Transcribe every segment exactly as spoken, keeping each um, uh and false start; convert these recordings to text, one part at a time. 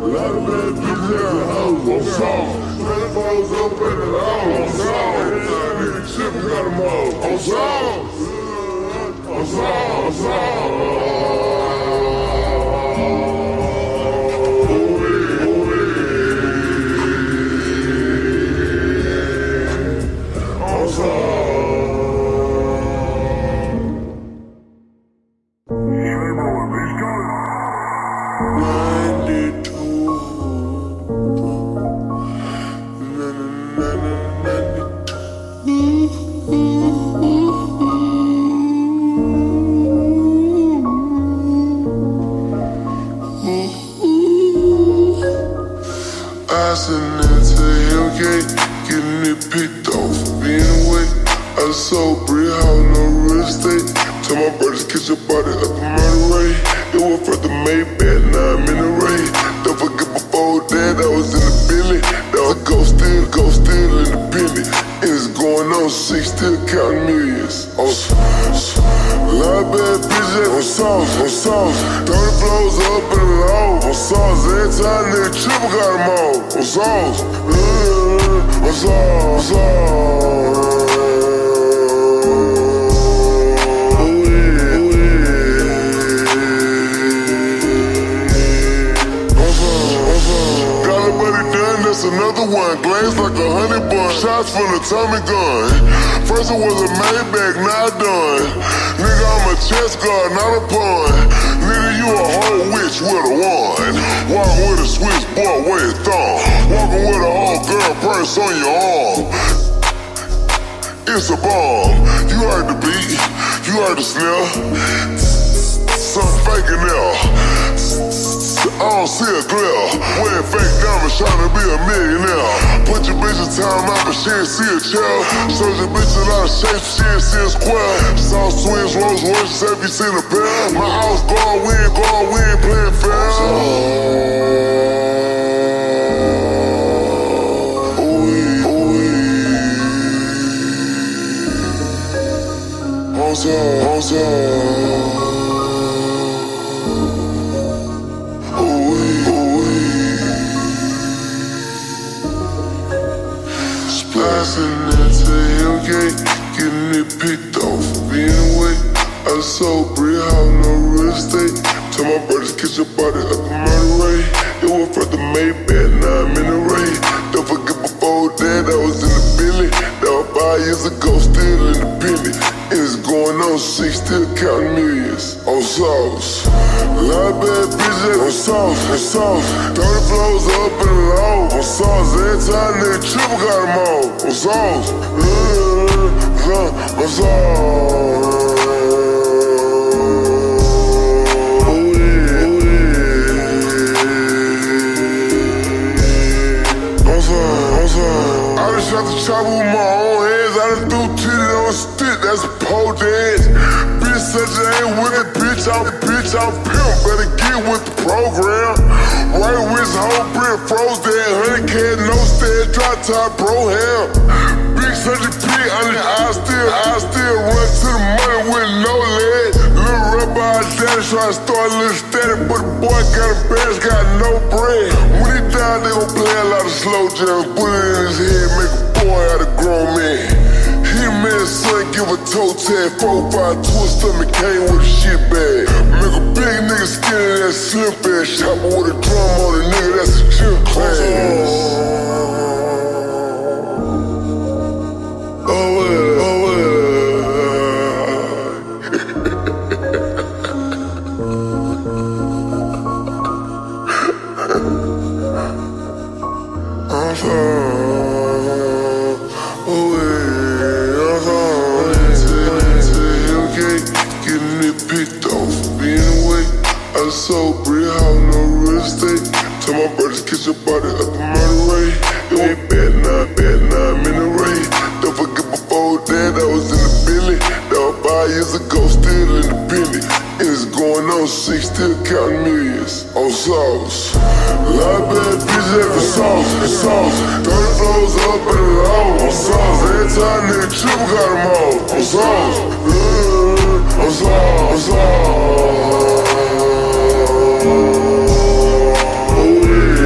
lot of bad bitches in the house, on sauce. twenty fours up in the house, on sauce. Nigga chippin' got them all, on sauce. On sauce, on sauce. Passing into Hillgate, getting it picked off. Being away, I sold brick house, no real estate. Tell my brothers, catch your body up in Monterey. It was for the Maybach, now I'm in the rain. Don't forget before that, I was in the Billy. That was go still, go still in the Billy. And it's going on six, still counting millions. Oh, a lot of bad bitches on sauce, on sauce. thirty flows up in the low, on sauce. Every time nigga triple got them all, on sauce. Mm, on sauce, on sauce. That's another one, glazed like a honey bun. Shots from the Tommy gun. First it was a Maybach, now done. Nigga, I'm a chest guard, not a pawn. Nigga, you a whole witch with a wand. Walking with a Swiss boy, wear a thumb. Walking with a whole girl purse on your arm. It's a bomb. You heard the beat, you heard the snare. Some faking there. I don't see a glare. Wearing fake diamonds, trying to be a millionaire. Put your bitch in time out, but she ain't see a chair. Shows your bitch a lot of shapes, she ain't see a square. Saw Twinz, Rolls Royce, have you seen a pair? My house gone, we ain't gone, we ain't playing fair. Ooh-wee, ooh-wee. On top, on top. Passing into Hillgate, getting it picked off. Being away, I sold brick house, no real estate. Tell my brothers, catch your body up in Monterey. It was for the Maybach, now I'm in the rain. Don't forget before that, I was in the Billy. That was five years ago, still in the Billy. And it's going on six, still counting millions. On sauce. A lot of bad bitches on sauce, on sauce. thirty flows up in the low, on sauce. Every time nigga triple got them all, on sauce. Mm-hmm. On sauce. I done shot the chopper with my own hands. I done threw titties on a stick, that's a pole dance. Bitch said you ain't with it, bitch, I'm bitch, I'm pimp. Better get with the program. Right wrist, whole brick, froze dead, honey cat, no stairs, drop top, bro ham. Big surgery pig, I, I still, I still run to the money with no legs. Little rubber out daddy, try to start a little static, but the boy got a badge, got no bread. When he died, they gon' play a lot of slow jams, put it in his head, make a boy out of grown man. He man, son, give a toe tag, four, five, twist up and came with a shit bag. Make a big nigga skin in that slim fast chopper with a drum on it, nigga, that's a gym class. Oh well, oh well. I'm sorry. Oh well, I'm sorry. Into Hillgate, getting it picked off. Being away, I sold brick house, no real estate. Tell my brothers, catch your body up in Monterey. It ain't bad, now bad, now I'm in the rain. Don't forget before that, I was in the Billy. That was five years ago, still in the Billy. And it's going on six, still counting millions. On sauce. A lot of bad bitches for sauce, on sauce. thirty flows up in the low, on sauce. Every time nigga triple got them all, on sauce. Mm, on sauce, on sauce. Oh yeah.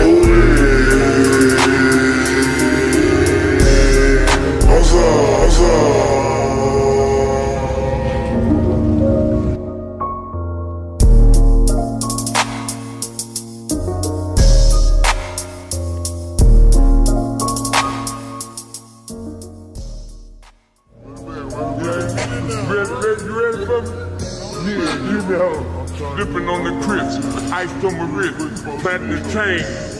Ready, ready, you ready for me? Yeah, you know. Dipping on the crisp, ice on my wrist, planting the chain.